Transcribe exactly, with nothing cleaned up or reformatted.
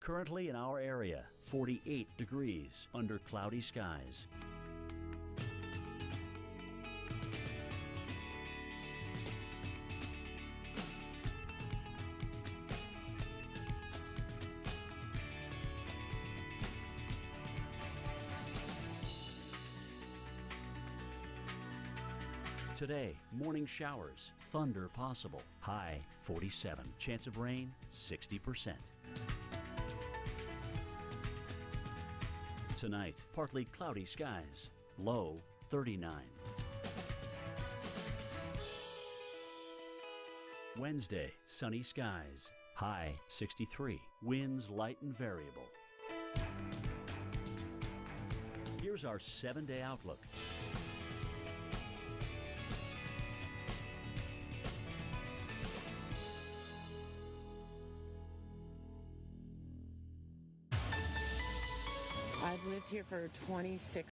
Currently in our area, forty-eight degrees under cloudy skies. Today, morning showers, thunder possible, high forty-seven, chance of rain sixty percent. Tonight, partly cloudy skies, low thirty-nine. Wednesday, sunny skies, high sixty-three, winds light and variable. Here's our seven-day outlook. I've lived here for twenty-six